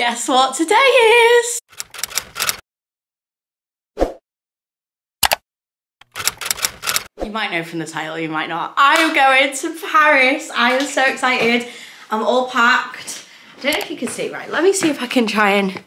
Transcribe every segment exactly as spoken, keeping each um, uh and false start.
Guess what today is? You might know from the title, you might not. I am going to Paris. I am so excited. I'm all packed. I don't know if you can see, right? Let me see if I can try and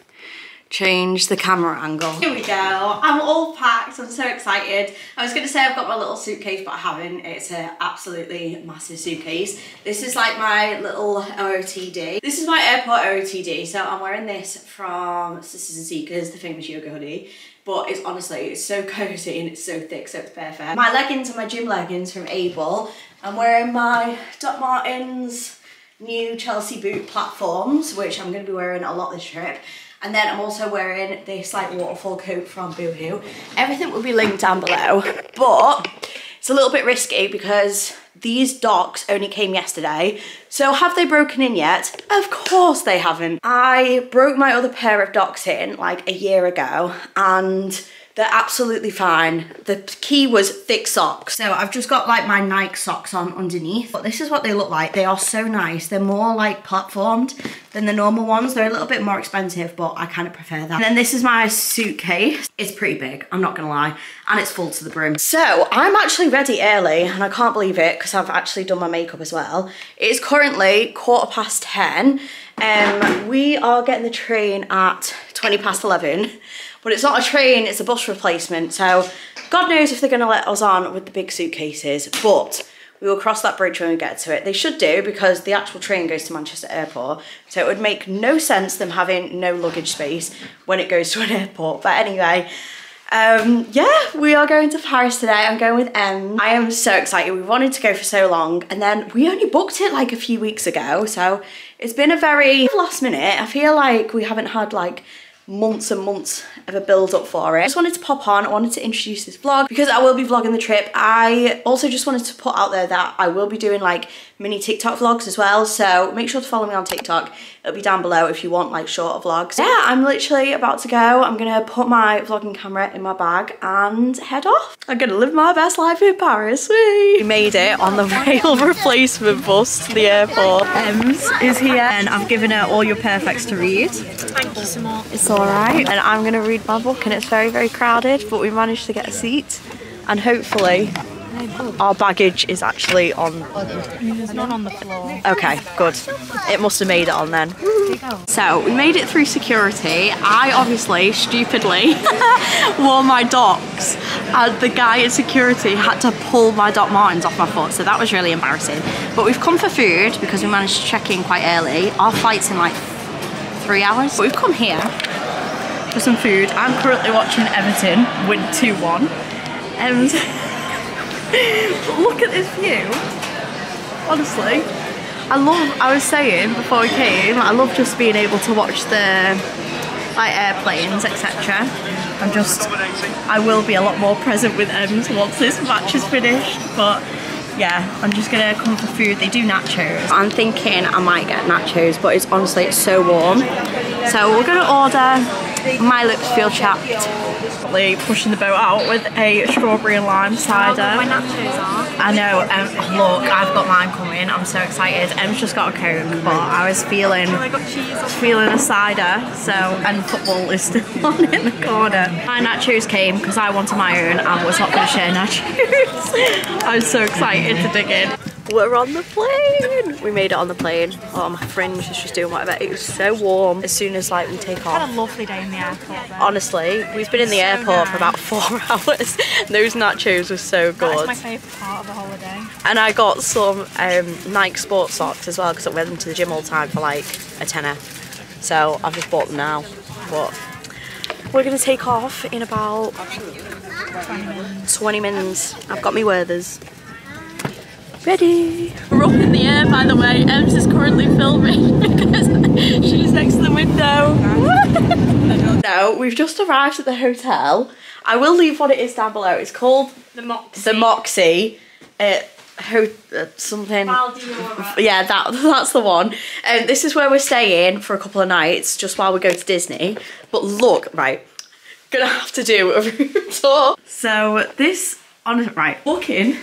change the camera angle. Here we go. I'm all packed. I'm so excited. I was going to say I've got my little suitcase, but I haven't. It's an absolutely massive suitcase. This is like my little O O T D. This is my airport O O T D. So I'm wearing this from Sisters and Seekers, the famous yoga hoodie. But it's honestly, it's so cozy and it's so thick, so it's perfect. My leggings are my gym leggings from Able. I'm wearing my Doc Martens new Chelsea boot platforms, which I'm going to be wearing a lot this trip. And then I'm also wearing this like waterfall coat from Boohoo. Everything will be linked down below, but it's a little bit risky because these docks only came yesterday. So have they broken in yet? Of course they haven't. I broke my other pair of docks in like a year ago and they're absolutely fine. The key was thick socks. So I've just got like my Nike socks on underneath. But this is what they look like. They are so nice. They're more like platformed than the normal ones. They're a little bit more expensive, but I kind of prefer that. And then this is my suitcase. It's pretty big, I'm not gonna lie. And it's full to the brim. So I'm actually ready early and I can't believe it because I've actually done my makeup as well. It is currently quarter past ten. Um, we are getting the train at twenty past eleven. But it's not a train, it's a bus replacement. So God knows if they're gonna let us on with the big suitcases, but we will cross that bridge when we get to it. They should do because the actual train goes to Manchester Airport. So it would make no sense them having no luggage space when it goes to an airport. But anyway, um, yeah, we are going to Paris today. I'm going with Em. I am so excited. We wanted to go for so long and then we only booked it like a few weeks ago. So it's been a very last minute. I feel like we haven't had like months and months of a build up for it. I just wanted to pop on, I wanted to introduce this vlog because I will be vlogging the trip. I also just wanted to put out there that I will be doing like mini TikTok vlogs as well, so make sure to follow me on TikTok. It'll be down below if you want like shorter vlogs. Yeah, I'm literally about to go. I'm gonna put my vlogging camera in my bag and head off. I'm gonna live my best life in Paris. Whee! We made it on the rail replacement bus to the airport. Ems is here and I've given her all your perfects to read. Thank you so much. It's all right, and I'm gonna read my book and it's very, very crowded, but we managed to get a seat and hopefully our baggage is actually on. There's none on the floor. Okay, good. It must have made it on then. So we made it through security. I obviously stupidly wore my Docs and the guy at security had to pull my Doc Martens off my foot, so that was really embarrassing. But we've come for food because we managed to check in quite early. Our flight's in like three hours. But we've come here for some food. I'm currently watching Everton win two one. And look at this view. Honestly, I love, I was saying before we came, I love just being able to watch the like airplanes, et cetera. I'm just, I will be a lot more present with Ems once this match is finished, but yeah, I'm just gonna come for food. They do nachos. I'm thinking I might get nachos, but it's honestly, it's so warm. So we're gonna order, my lips feel chapped. Pushing the boat out with a strawberry and lime cider. My nachos are. I know, um, look, I've got mine coming. I'm so excited. Em's just got a Coke, but I was feeling, I got cheese on feeling a cider, so, and football is still on in the corner. My nachos came because I wanted my own and was not going to share nachos. I was so excited to dig in. We're on the plane! We made it on the plane. Oh, my fringe is just doing whatever. It was so warm as soon as like we take off. I had a lovely day in the airport though. Honestly, we've been in the so airport nice. for about four hours. Those nachos were so good. That's my favourite part of the holiday. And I got some um, Nike sports socks as well because I wear them to the gym all the time for like a tenner. So I've just bought them now. But we're going to take off in about twenty minutes. I've got me Werthers. Ready! We're up in the air, by the way. Ems is currently filming because she's next to the window. No, we've just arrived at the hotel. I will leave what it is down below. It's called the Moxie. The Moxie. Uh, ho uh, something. Yeah, that that's the one. And um, this is where we're staying for a couple of nights, just while we go to Disney. But look, right, gonna have to do a room tour. So this on right, booking.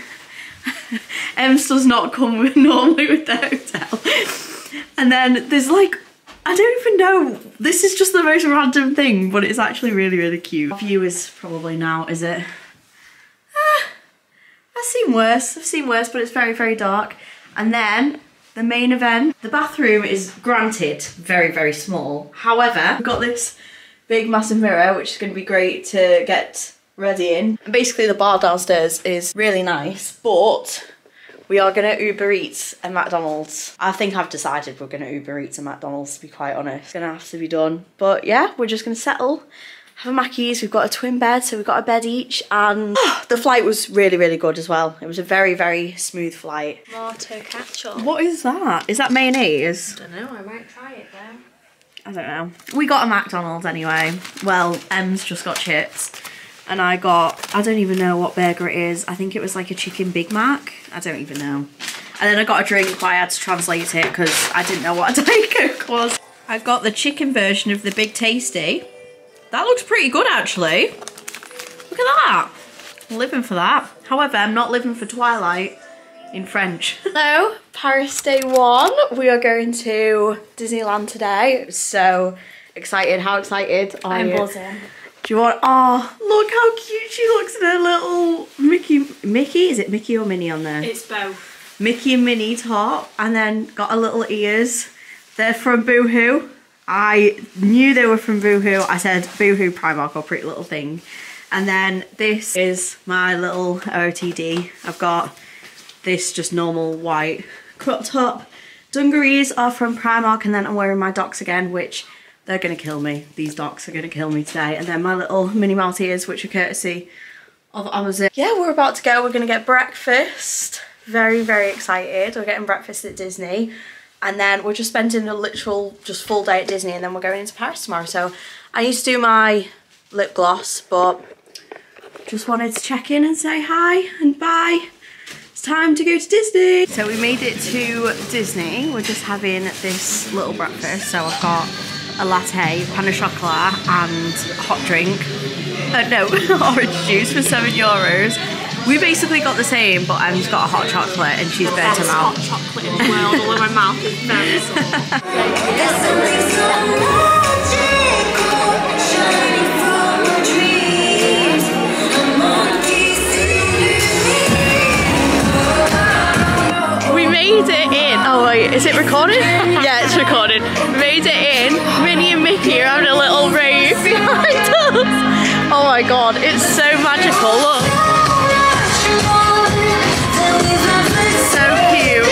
Ems does not come with normally with the hotel. And then there's like I don't even know. This is just the most random thing, but it's actually really, really cute. View is probably now, is it? Ah, I've seen worse. I've seen worse, but it's very, very dark. And then the main event. The bathroom is, granted, very, very small. However, we've got this big, massive mirror, which is going to be great to get ready in. And basically, the bar downstairs is really nice, but we are going to Uber Eats and McDonald's. I think I've decided we're going to Uber Eats and McDonald's, to be quite honest. It's going to have to be done. But yeah, we're just going to settle, have a Mackey's. We've got a twin bed, so we've got a bed each. And the flight was really, really good as well. It was a very, very smooth flight. More to ketchup. What is that? Is that mayonnaise? I don't know, I might try it though. I don't know. We got a McDonald's anyway. Well, Em's just got chips. And I got, I don't even know what burger it is. I think it was like a chicken Big Mac. I don't even know. And then I got a drink, but I had to translate it because I didn't know what a Diet Coke was. I got the chicken version of the Big Tasty. That looks pretty good, actually. Look at that. I'm living for that. However, I'm not living for Twilight in French. Hello, Paris day one. We are going to Disneyland today. So excited. How excited are I'm you? buzzing. Do you want, oh, look how cute she looks in her little Mickey, Mickey? Is it Mickey or Minnie on there? It's both. Mickey and Minnie top, and then got her little ears. They're from Boohoo. I knew they were from Boohoo. I said Boohoo, Primark, or Pretty Little Thing. And then this is my little O O T D. I've got this just normal white crop top. Dungarees are from Primark, and then I'm wearing my Docs again, which they're gonna kill me. These Docs are gonna kill me today. And then my little Minnie Mouse ears, which are courtesy of Amazon. Yeah, we're about to go. We're gonna get breakfast. Very, very excited. We're getting breakfast at Disney. And then we're just spending a literal, just full day at Disney, and then we're going into Paris tomorrow. So I need to do my lip gloss, but just wanted to check in and say hi and bye. It's time to go to Disney. So we made it to Disney. We're just having this little breakfast. So I've got a latte, pan of chocolate, and a hot drink. Uh, no, orange juice for seven euros. We basically got the same, but I've got a hot chocolate and she's burnt her mouth. Hot chocolate in the world, although my mouth is very sore. We made it in. Oh wait, is it recorded? Yeah, it's recorded. We made it in. Minnie and Mickey are having a little rave behind us. Oh my god, it's so magical. Look. So cute.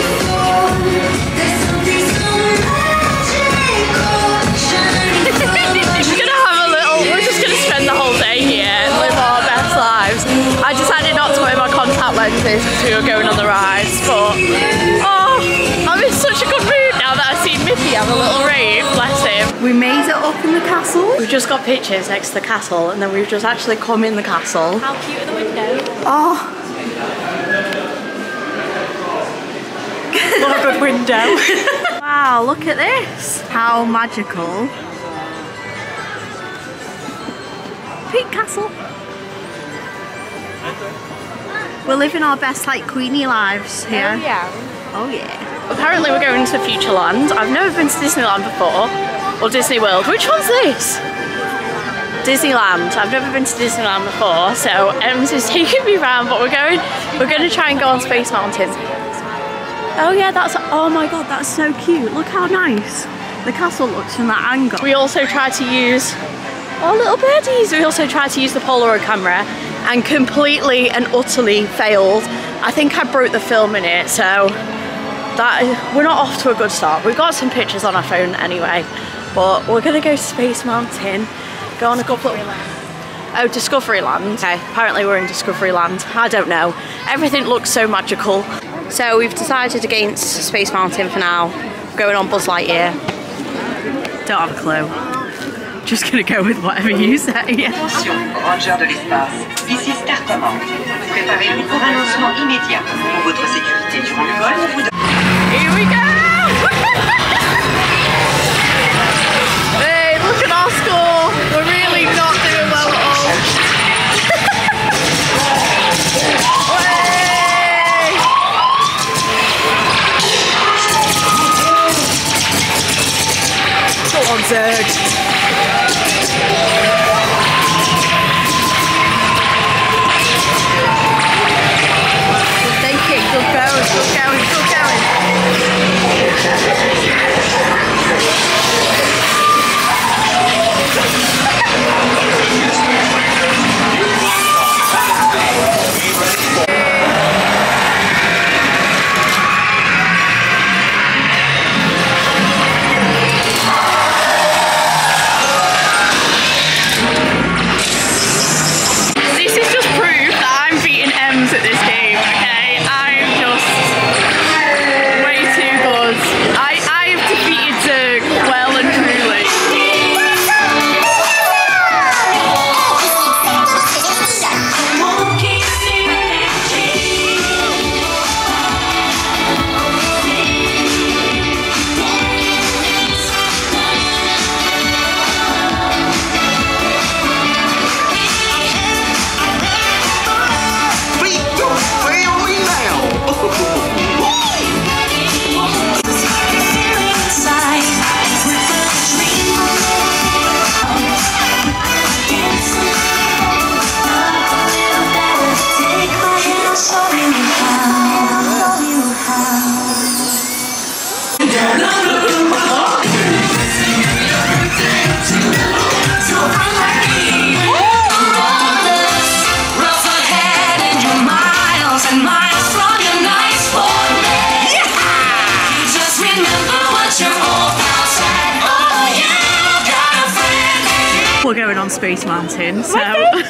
We're gonna have a little, we're just gonna spend the whole day here and live our best lives. I decided not to wear my contact lenses because we were going on the rides, but oh, I'm in such a good mood now that I've seen Mickey have a little rave, bless him. We made it up in the castle. We've just got pictures next to the castle, and then we've just actually come in the castle. How cute are the windows? Oh. What a good window. Wow, look at this. How magical. Pink Castle. We're living our best like Queenie lives here. Oh yeah. Oh yeah. Apparently we're going to Futureland. I've never been to Disneyland before. Or Disney World. Which one's this? Disneyland. I've never been to Disneyland before, so Ems is taking me around, but we're going we're gonna try and go on Space Mountain. Oh yeah, that's, oh my god, that's so cute. Look how nice the castle looks from that angle. We also tried to use, oh little birdies, we also tried to use the Polaroid camera and completely and utterly failed. I think I broke the film in it, so that, we're not off to a good start. We've got some pictures on our phone anyway, but we're gonna go to Space Mountain, go on a couple of, oh, Discoveryland. Okay, apparently we're in Discoveryland. I don't know. Everything looks so magical. So we've decided against Space Mountain for now. Going on Buzz Lightyear. Don't have a clue. Just gonna go with whatever you say. Ranger de l'espace. Ici Startement. Préparez-vous pour un lancement immédiat. Pour votre sécurité durant le vol, vous... Here we go! Hey, look at our score. We're really not doing well at all. good. Thank you. Good going, good going, good going. We're going on Space Mountain, so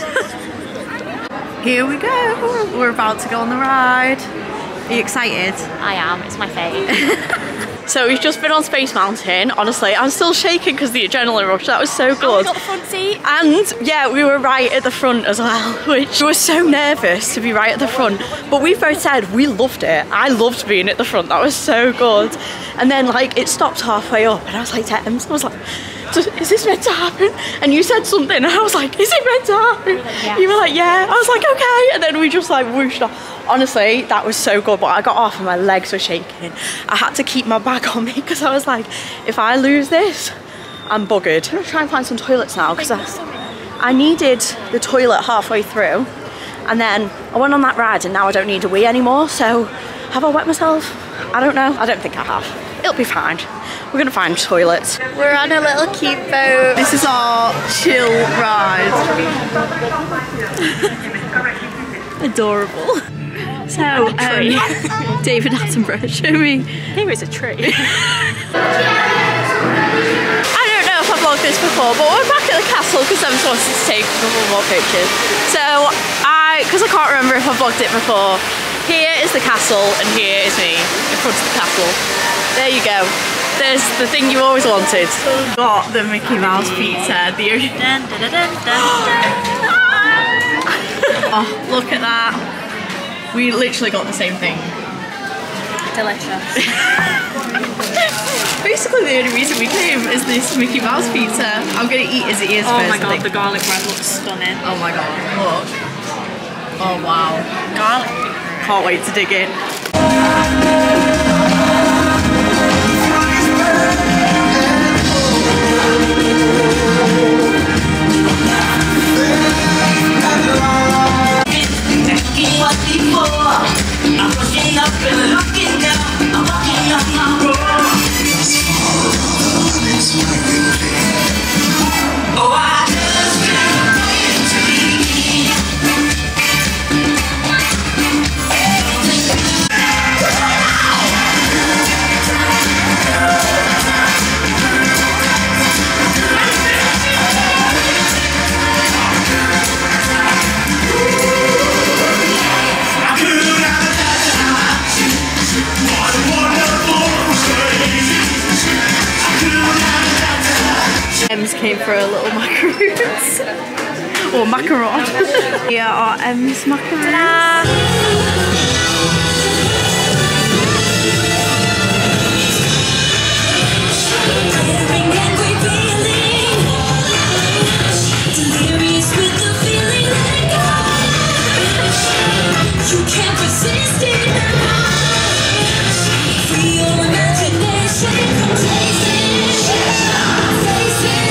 here we go. We're about to go on the ride. Are you excited? I am, it's my fave. So we've just been on Space Mountain. Honestly, I'm still shaking because the adrenaline rush. That was so good. Oh, we got the front seat. And yeah, we were right at the front as well, which we were so nervous to be right at the front. But we both said we loved it. I loved being at the front. That was so good. And then like it stopped halfway up, and I was like, Thames, I was like, is this meant to happen? And you said something, and I was like, is it meant to happen? Yes. You were like, yeah. I was like, okay. And then we just like whooshed off. Honestly, that was so good, but I got off and my legs were shaking. I had to keep my bag on me because I was like, if I lose this, I'm buggered. I'm gonna try and find some toilets now because I, I needed the toilet halfway through, and then I went on that ride and now I don't need a wee anymore. So have I wet myself? I don't know. I don't think I have. It'll be fine. We're gonna find toilets. We're on a little cute boat. This is our chill ride. Adorable. So, um, David Attenborough, show me. Here is a tree. I don't know if I've vlogged this before, but we're back at the castle because I was wanted to take a couple more pictures. So, I, because I can't remember if I've vlogged it before, here is the castle and here is me in front of the castle. There you go. There's the thing you always wanted. Got the Mickey Mouse pizza. The dun, dun, dun, dun, dun. Oh, look at that. We literally got the same thing. Delicious. Basically the only reason we came is this Mickey Mouse pizza. I'm gonna eat as it is Oh first, my I god, think. the garlic bread looks stunning. Oh my god, look. Oh wow. Garlic. Can't wait to dig in. Ems came for a little macaroons. Or macaron. Here are Ems macaroons. You can't resist it. Free your imagination. Taste it. Taste it.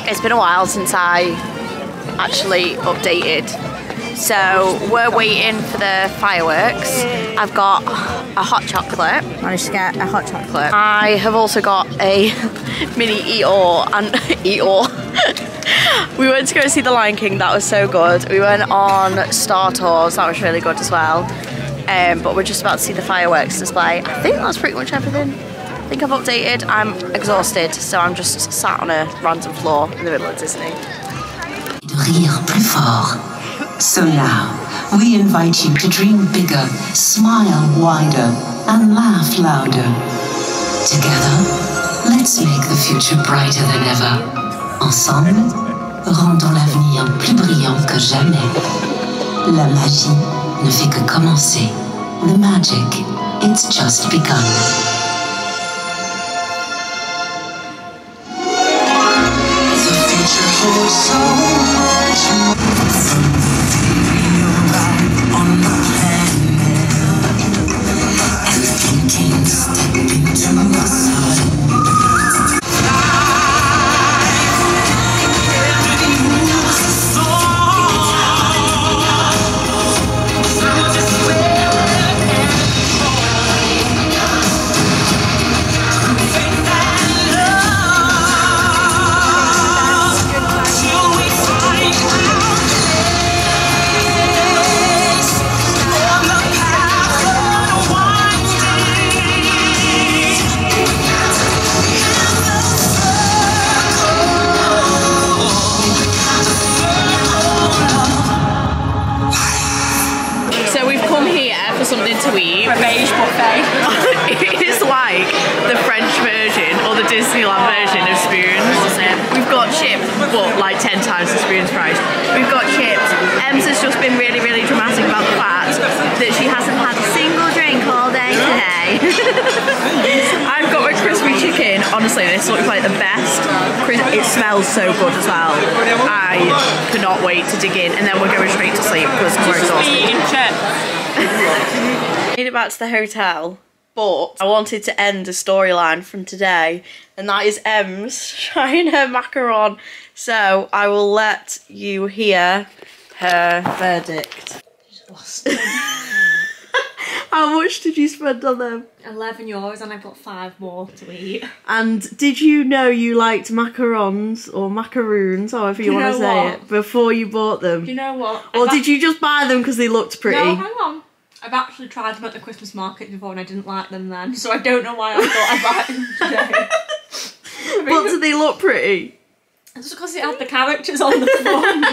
It's been a while since I actually updated. So we're waiting for the fireworks. I've got a hot chocolate. Managed to get a hot chocolate. I have also got a mini Eeyore and Eeyore. We went to go see The Lion King. That was so good. We went on Star Tours. That was really good as well. Um, but we're just about to see the fireworks display. I think that's pretty much everything. I think I've updated. I'm exhausted, so I'm just sat on a random floor in the middle of Disney. De rire plus fort. So now, we invite you to dream bigger, smile wider, and laugh louder. Together, let's make the future brighter than ever. Ensemble, rendons l'avenir plus brillant que jamais. La magie ne fait que commencer. The magic, it's just begun. So much more from the day you're right on the planet and thinking step into the sun. Something to eat. A beige buffet. It's like the French version or the Disneyland version of spoons. We've got chips, but like ten times the spoon's price. We've got chips. Ems has just been really, really dramatic about the fact that she hasn't had a single drink all day today. I've got my crispy chicken. Honestly, this looks like the best. It smells so good as well. I cannot wait to dig in, and then we're going straight to sleep because we're exhausted. Made it back to the hotel, but I wanted to end a storyline from today, and that is Ems trying her macaron. So I will let you hear her verdict. Just lost. How much did you spend on them? eleven euros, and I've got five more to eat. And did you know you liked macarons or macaroons, however you, you want to say what? it, before you bought them? Do you know what? Or I've did you just buy them because they looked pretty? No, hang on. I've actually tried them at the Christmas market before and I didn't like them then, so I don't know why I thought I'd buy them today. But do they look pretty? Just because it had the characters on the front.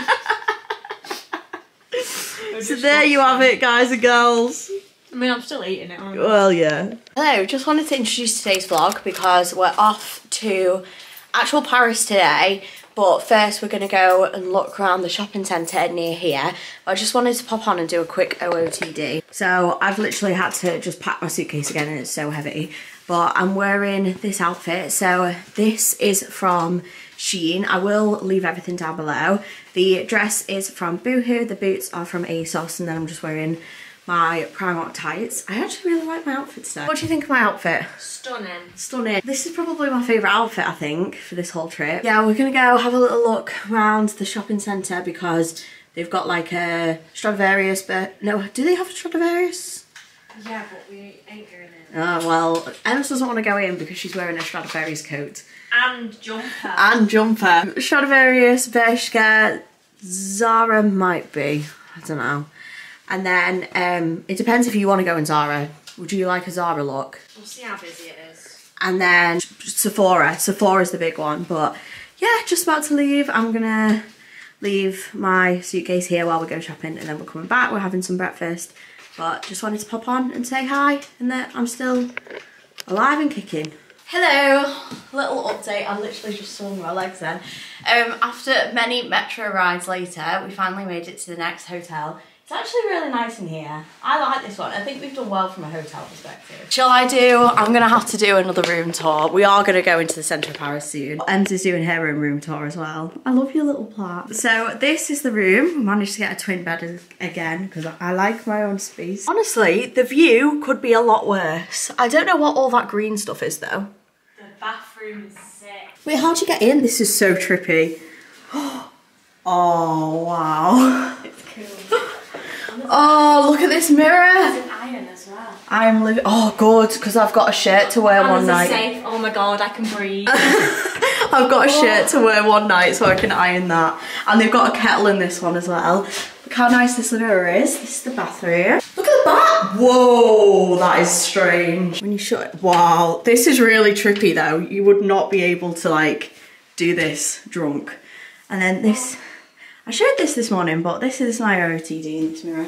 So there you have it, guys and girls. I mean, I'm still eating it, aren't I? Well, yeah. Hello, just wanted to introduce today's vlog because we're off to actual Paris today. But first we're going to go and look around the shopping centre near here. I just wanted to pop on and do a quick O O T D. So I've literally had to just pack my suitcase again and it's so heavy. But I'm wearing this outfit. So this is from Jayne. I will leave everything down below. The dress is from Boohoo. The boots are from ASOS. And then I'm just wearing my Primark tights. I actually really like my outfit today. What do you think of my outfit? Stunning. Stunning. This is probably my favourite outfit, I think, for this whole trip. Yeah, we're gonna go have a little look around the shopping centre because they've got like a Stradivarius, but no, do they have a Stradivarius? Yeah, but we ain't going in. Oh, well, Ems doesn't want to go in because she's wearing a Stradivarius coat. And jumper. And jumper. Stradivarius, Becca, Zara might be, I don't know. And then, um, it depends if you want to go in Zara. Would you like a Zara look? We'll see how busy it is. And then Sephora. Sephora's the big one. But yeah, just about to leave. I'm going to leave my suitcase here while we go shopping. And then we're coming back. We're having some breakfast. But just wanted to pop on and say hi. And that I'm still alive and kicking. Hello. Little update. I literally just swung my legs then. Um, after many metro rides later, we finally made it to the next hotel. It's actually really nice in here. I like this one. I think we've done well from a hotel perspective. Shall I do? I'm going to have to do another room tour. We are going to go into the centre of Paris soon. Ems is doing her own room tour as well. I love your little plaque. So this is the room. We managed to get a twin bed again because I like my own space. Honestly, the view could be a lot worse. I don't know what all that green stuff is though. The bathroom is sick. Wait, how'd you get in? This is so trippy. Oh, wow. It's cool. Oh, look at this mirror. There's an iron as well. I'm living. Oh, good, because I've got a shirt to wear And one there's night. a safe. Oh my god, I can breathe. I've got a shirt to wear one night so I can iron that. And they've got a kettle in this one as well. Look how nice this mirror is. This is the bathroom. Look at the back. Whoa, that is strange. When you shut it. Wow, this is really trippy though. You would not be able to like do this drunk. And then this, I showed this this morning, but this is my O T D in this mirror.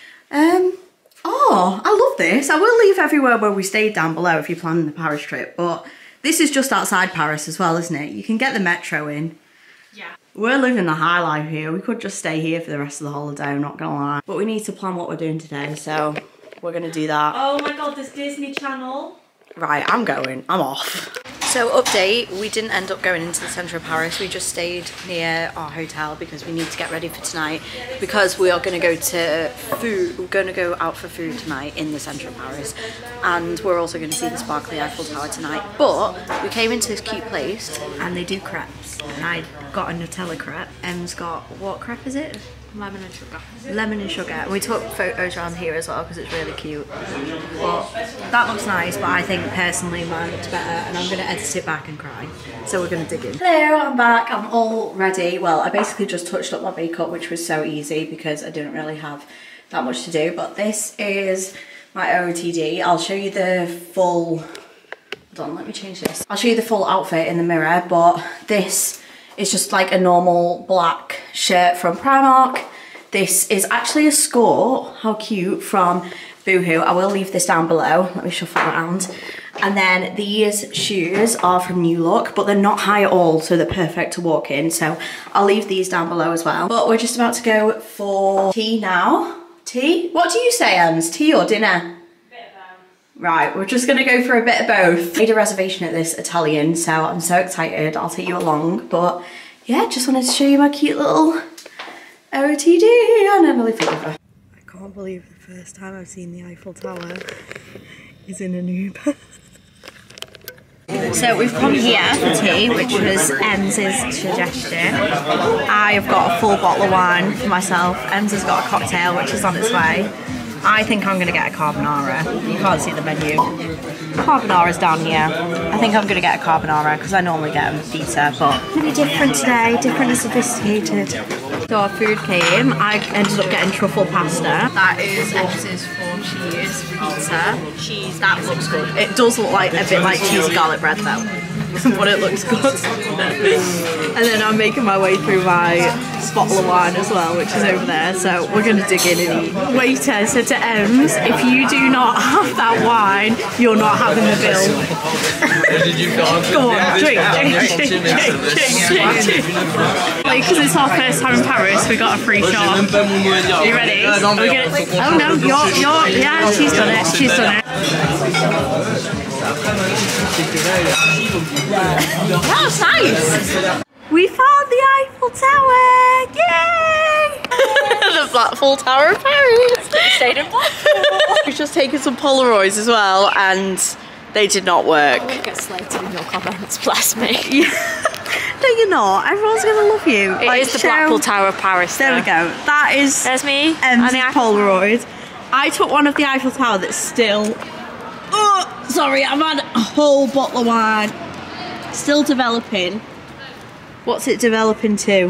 Um, oh, I love this. I will leave everywhere where we stayed down below if you're planning the Paris trip, but this is just outside Paris as well, isn't it? You can get the metro in. Yeah. We're living the high life here. We could just stay here for the rest of the holiday, I'm not gonna lie. But we need to plan what we're doing today, so we're gonna do that. Oh my god, this Disney Channel. Right, I'm going. I'm off. So update, we didn't end up going into the centre of Paris. We just stayed near our hotel because we need to get ready for tonight because we are going to go to food. We're going to go out for food tonight in the centre of Paris, and we're also going to see the sparkly Eiffel Tower tonight. But we came into this cute place and they do crepes. And I got a Nutella crepe. Em's got, what crepe is it? Lemon and sugar. Lemon and sugar. And we took photos around here as well because it's really cute. But that looks nice, but I think personally mine looks better, and I'm going to edit it back and cry. So we're going to dig in. Hello, I'm back. I'm all ready. Well, I basically just touched up my makeup, which was so easy because I didn't really have that much to do. But this is my O O T D. I'll show you the full... Hold on, let me change this. I'll show you the full outfit in the mirror, but this is just like a normal black shirt from Primark. This is actually a skirt, how cute, from Boohoo. I will leave this down below. Let me shuffle around. And then these shoes are from New Look, but they're not high at all, so they're perfect to walk in. So I'll leave these down below as well. But we're just about to go for tea now. Tea? What do you say, Ems? Tea or dinner? Right, we're just gonna go for a bit of both. I made a reservation at this Italian, so I'm so excited. I'll take you along, but yeah, just wanted to show you my cute little O O T D and Emily Forever. I can't believe the first time I've seen the Eiffel Tower is in an Uber. So we've come here for tea, which was Em's suggestion. I have got a full bottle of wine for myself. Em's has got a cocktail, which is on its way. I think I'm going to get a carbonara. You can't see the menu. Carbonara's down here. I think I'm going to get a carbonara because I normally get a pizza, but it's going to be different today, different and sophisticated. So our food came. I ended up getting truffle pasta. That is X's four cheese pizza. Cheese. That looks good. It does look like a bit like cheesy garlic bread though. But it looks good. And then I'm making my way through my bottle of wine as well, which is over there. So we're going to dig in and eat. Waiter said to Ems, if you do not have that wine, you're not having the bill. Go on, drink, drink, drink, drink, drink, drink. Like, because it's our first time in Paris, we got a free shot. Are you ready? Are we gonna, oh no, you're, you're, yeah, she's done it, she's done it. That was nice. We found the Eiffel Tower! Yay! The Blackpool Tower of Paris. We stayed in Blackpool. We've just taken some Polaroids as well, and they did not work. I won't get slated in your comments, bless me. No, you're not. Everyone's gonna love you. It like, is the show... Blackpool Tower of Paris. There though. we go. That is There's me. Em's and the Polaroid. I took one of the Eiffel Tower that's still. Oh, sorry, I've had a whole bottle of wine. Still developing. What's it developing to?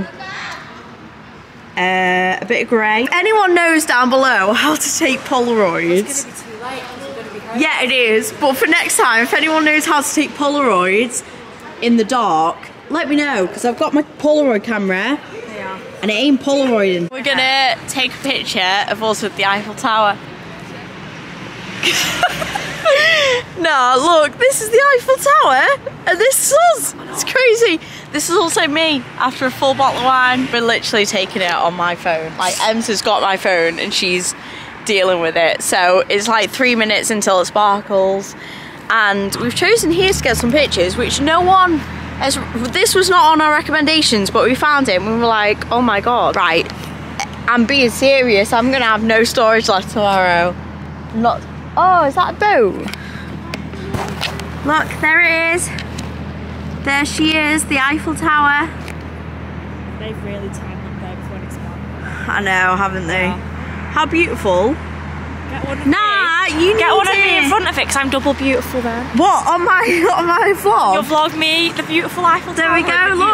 Uh, a bit of grey. Anyone knows down below how to take Polaroids? It's gonna be too late because we're gonna be home. Yeah, it is. But for next time, if anyone knows how to take Polaroids in the dark, let me know, because I've got my Polaroid camera. Yeah. And it ain't Polaroiding. We're gonna take a picture of us with the Eiffel Tower. No, look, this is the Eiffel Tower, and this is us. It's crazy. This is also me after a full bottle of wine. We're literally taking it on my phone. Like, Ems has got my phone and she's dealing with it. So it's like three minutes until it sparkles. And we've chosen here to get some pictures, which no one has, this was not on our recommendations, but we found it and we were like, oh my God, right, I'm being serious. I'm gonna have no storage left tomorrow. Not, oh, is that a boat? Look, there it is. There she is, the Eiffel Tower. They've really timed up there before it's gone. I know, haven't they? Yeah. How beautiful. Get one of Nah, me. you Get need one of it. me in front of it because I'm double beautiful then. What, on my, on my vlog? You'll vlog me, the beautiful Eiffel There Tower. we go, the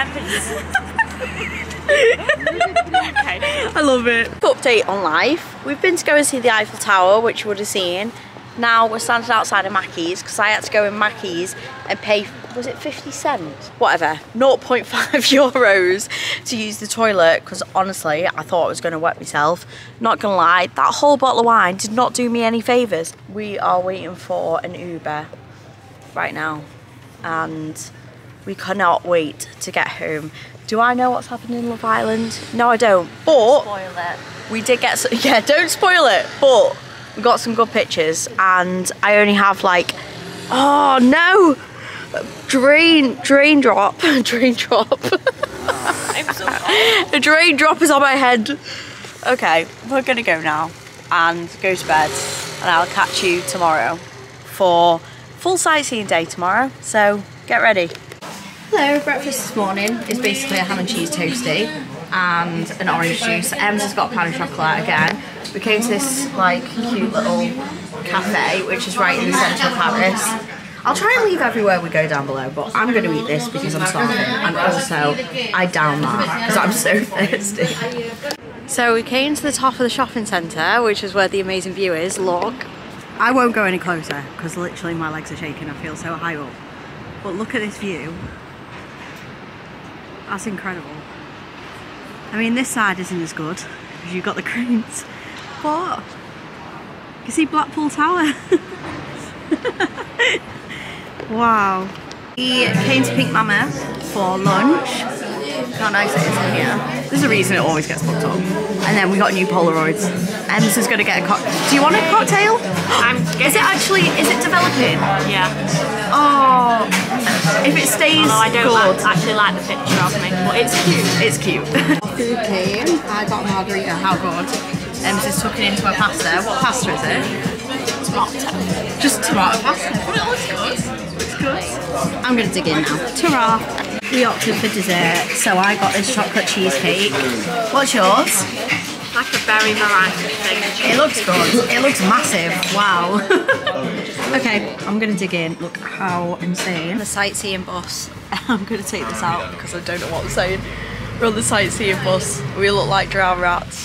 look. okay. I love it. Update on life. We've been to go and see the Eiffel Tower, which you would have seen. Now we're standing outside of Mackey's because I had to go in Mackey's and pay, was it fifty cents? Whatever, zero point five euros to use the toilet because honestly, I thought I was going to wet myself. Not gonna lie, that whole bottle of wine did not do me any favours. We are waiting for an Uber right now and we cannot wait to get home. Do I know what's happening in Love Island? No, I don't, but Spoil it. we did get some, yeah, don't spoil it, but we got some good pictures and I only have like, oh no, drain, drain drop, drain drop. I'm so sorry. A drain drop is on my head. Okay, we're gonna go now and go to bed and I'll catch you tomorrow for full sightseeing day tomorrow, so get ready. Hello, breakfast this morning is basically a ham and cheese toasty and an orange juice. Em's has got a pan of chocolate again. We came to this like cute little cafe which is right in the centre of Paris. I'll try and leave everywhere we go down below, but I'm going to eat this because I'm starving and also I down that because I'm so thirsty. So we came to the top of the shopping centre, which is where the amazing view is. Look, I won't go any closer because literally my legs are shaking. I feel so high up. But look at this view. That's incredible. I mean, this side isn't as good because you've got the cranes, but you can see Blackpool Tower. Wow. We came to Pink Mama for lunch. How nice it is in here. There's a reason it always gets booked up. And then we got new Polaroids. Em's is gonna get a cocktail. Do you want a cocktail? I'm Is it actually, is it developing? Yeah. Oh, if it stays Although I don't good. like, actually like the picture of me, but it's cute. It's cute. Food came. I got a margarita. How good. Em's is tucking into a pasta. What pasta is it? Tomato. Just tomato pasta. But it looks good. Looks good. I'm gonna dig in now. Ta-ra. We opted for dessert, so I got this chocolate cheesecake. What's yours? Like a berry meringue thing. It looks good. It looks massive. Wow. Okay, I'm gonna dig in. Look how insane. The sightseeing bus. I'm gonna take this out because I don't know what I'm saying. We're on the sightseeing bus. We look like drowned rats.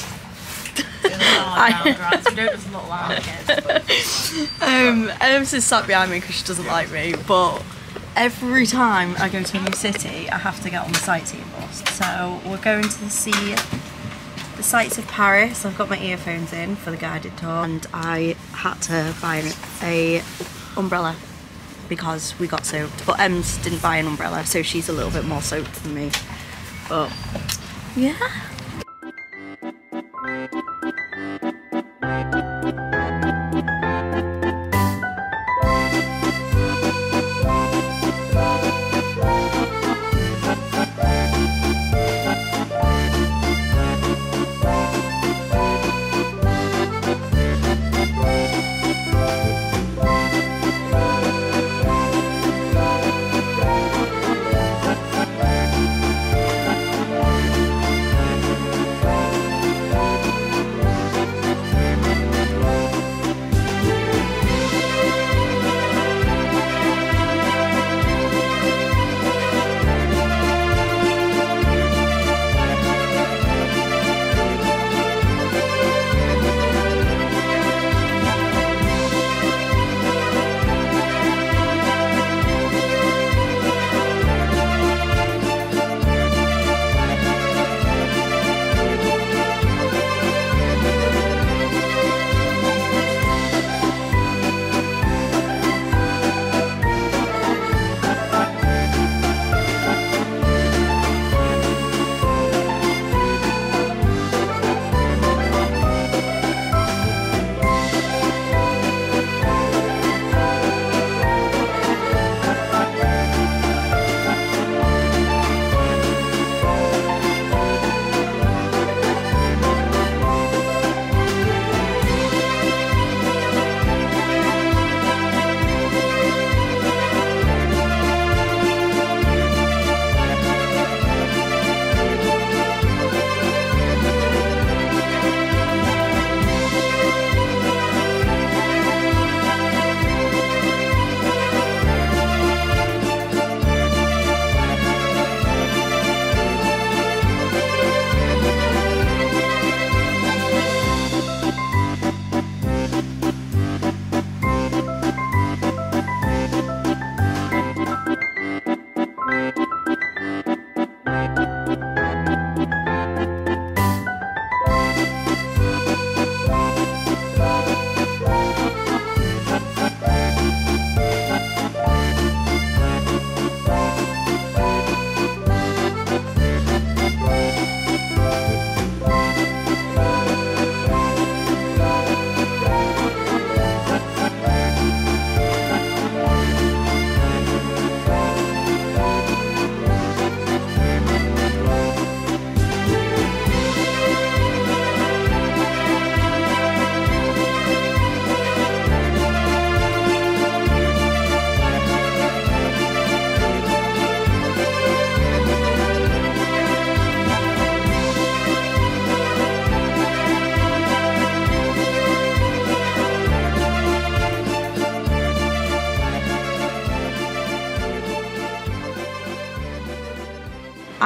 I don't just look like it. um, Em's is sat behind me because she doesn't like me, but every time I go to a new city, I have to get on the sightseeing bus. So we're going to see the sights of Paris. I've got my earphones in for the guided tour, and I had to buy a umbrella because we got soaked. But Em's didn't buy an umbrella, so she's a little bit more soaked than me. But yeah.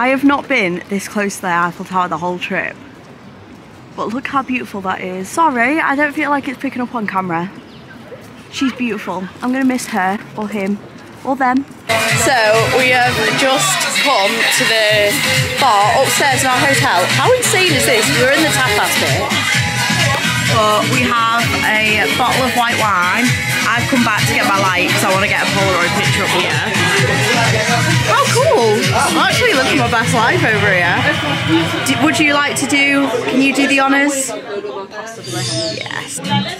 I have not been this close to the Eiffel Tower the whole trip. But look how beautiful that is. Sorry, I don't feel like it's picking up on camera. She's beautiful. I'm gonna miss her, or him, or them. So, we have just come to the bar upstairs in our hotel. How insane is this? We're in the tapas bit. But we have a bottle of white wine. I've come back to get my light because I want to get a Polaroid picture up here. How cool! I'm actually living my best life over here. Do, would you like to do, can you do the honours? Yes.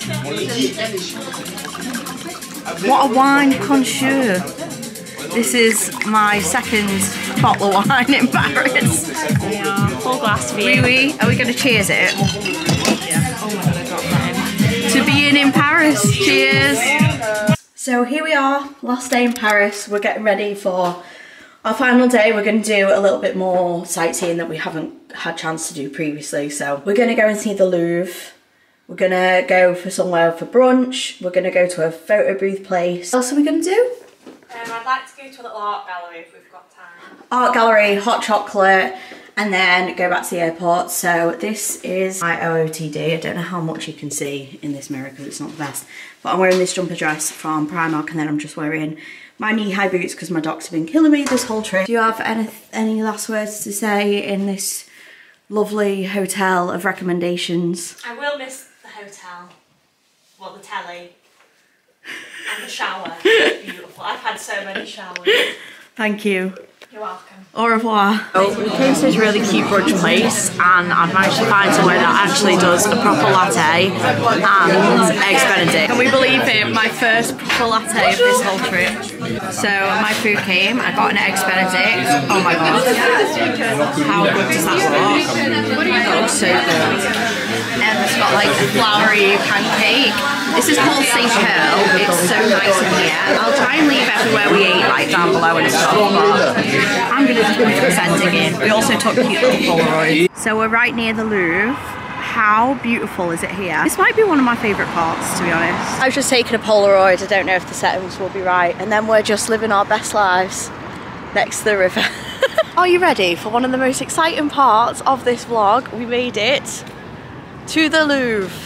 What a wine connoisseur. This is my second bottle of wine in Paris. Yeah, full glass for you. Oui, oui. Are we going to cheers it? Yeah. Oh my god, I dropped that in. To being in Paris. Cheers. So here we are, last day in Paris. We're getting ready for our final day. We're going to do a little bit more sightseeing that we haven't had a chance to do previously. So we're going to go and see the Louvre. We're going to go for somewhere for brunch. We're going to go to a photo booth place. What else are we going to do? Um, I'd like to go to a little art gallery if we've got time. Art gallery, hot chocolate, and then go back to the airport. So this is my O O T D. I don't know how much you can see in this mirror because it's not the best. But I'm wearing this jumper dress from Primark, and then I'm just wearing my knee-high boots because my dogs have been killing me this whole trip. Do you have any, any last words to say in this lovely hotel of recommendations? I will miss the hotel. Well, the telly. And the shower. It's beautiful. I've had so many showers. Thank you. You're welcome. Au revoir. So we came to this really cute brunch place and I've managed to find somewhere that actually does a proper latte and eggs benedict. Can we believe it? My first proper latte of this whole trip. So my food came, I got an eggs benedict. Oh my god. How good does that look? That looks so good. And it's got like a flowery pancake. This is called Saint Pearl. It's so nice in here. I'll try and leave everywhere we ate like down below and stuff, but I'm gonna just put some digging. We also took cute little Polaroids. So we're right near the Louvre. How beautiful is it here? This might be one of my favourite parts, to be honest. I was just taking a Polaroid. I don't know if the settings will be right. And then we're just living our best lives next to the river. Are you ready for one of the most exciting parts of this vlog? We made it to the Louvre.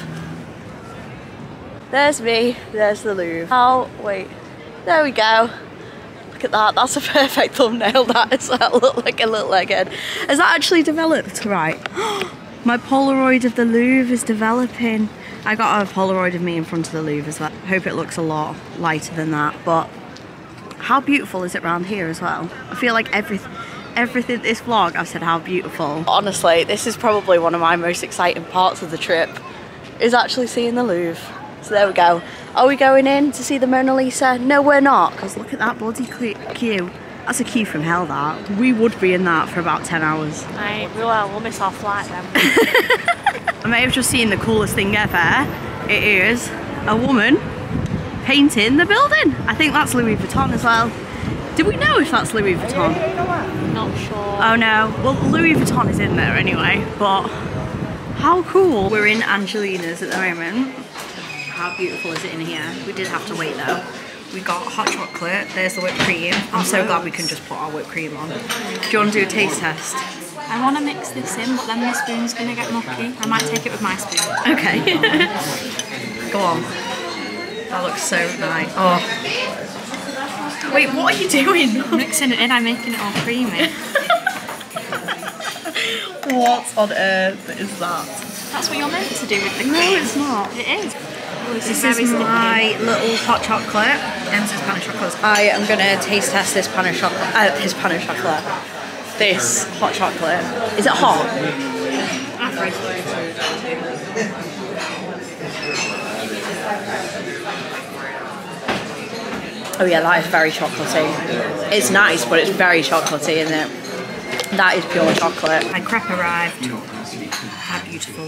There's me, there's the Louvre. Oh, wait, there we go. Look at that, that's a perfect thumbnail, that is. That look like a little egghead. Has that actually developed right? My Polaroid of the Louvre is developing. I got a Polaroid of me in front of the Louvre as well. I hope it looks a lot lighter than that, but how beautiful is it around here as well? I feel like everything, everything this vlog I've said how beautiful. Honestly, this is probably one of my most exciting parts of the trip, is actually seeing the Louvre. So there we go. Are we going in to see the Mona Lisa? No, we're not, because look at that bloody queue. That's a queue from hell, that. We would be in that for about ten hours. Right, well, we'll miss our flight then. I may have just seen the coolest thing ever. It is a woman painting the building. I think that's Louis Vuitton as well. Do we know if that's Louis Vuitton? Not sure. Oh no. Well, Louis Vuitton is in there anyway, but how cool. We're in Angelina's at the moment. How beautiful is it in here? We did have to wait though. We got hot chocolate, there's the whipped cream. I'm so glad we can just put our whipped cream on. Do you want to do a taste test? I want to mix this in, but then my spoon's going to get mucky. I might take it with my spoon. Okay. Go on. That looks so nice. Oh. Wait, what are you doing? I'm mixing it in, I'm making it all creamy. What on earth is that? That's what you're meant to do with the cream. No, it's not. It is. Oh, this, This is, is very my sticky. little hot chocolate. And this is pan of chocolate. I am gonna taste test this pan of chocolate. Uh, his pan of chocolate. This hot chocolate. Is it hot? Average. Oh yeah, that is very chocolatey. It's nice, but it's very chocolatey, isn't it? That is pure chocolate. My crepe arrived. How beautiful.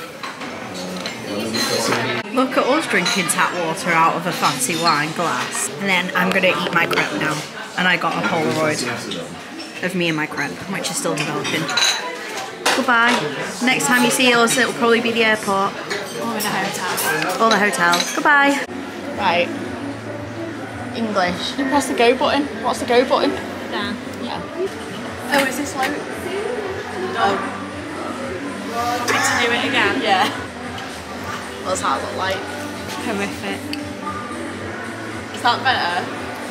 Look at us drinking tap water out of a fancy wine glass. And then I'm gonna eat my crepe now. And I got a Polaroid of me and my crepe, which is still developing. Goodbye. Next time you see us, it'll probably be the airport. Or in a hotel. Or the hotel. Goodbye. Right. English. You press the go button. What's the go button? Down. Yeah. Oh, is this like... Oh. Want me to do it again? Yeah. What's that look like? Horrific. Is that better?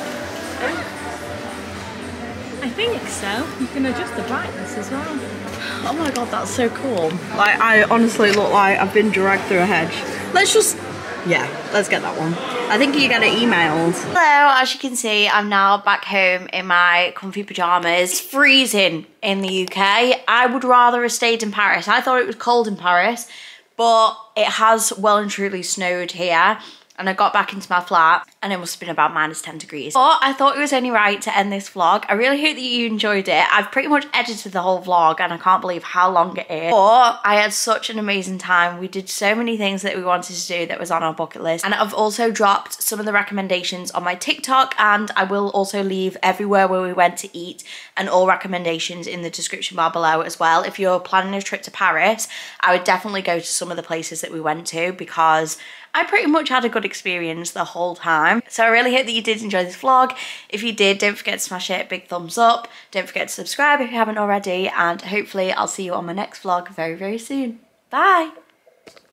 I think so. You can adjust the brightness as well. Oh my god, that's so cool. Like, I honestly look like I've been dragged through a hedge. Let's just... Yeah, let's get that one. I think you get it emailed. Hello, as you can see, I'm now back home in my comfy pyjamas. It's freezing in the U K. I would rather have stayed in Paris. I thought it was cold in Paris, but it has well and truly snowed here. And I got back into my flat and it must have been about minus ten degrees. But I thought it was only right to end this vlog. I really hope that you enjoyed it. I've pretty much edited the whole vlog and I can't believe how long it is. But I had such an amazing time. We did so many things that we wanted to do that was on our bucket list. And I've also dropped some of the recommendations on my TikTok, and I will also leave everywhere where we went to eat and all recommendations in the description bar below as well. If you're planning a trip to Paris, I would definitely go to some of the places that we went to because I pretty much had a good experience the whole time. So I really hope that you did enjoy this vlog. If you did, don't forget to smash it a big thumbs up. Don't forget to subscribe if you haven't already, and hopefully I'll see you on my next vlog very, very soon. Bye!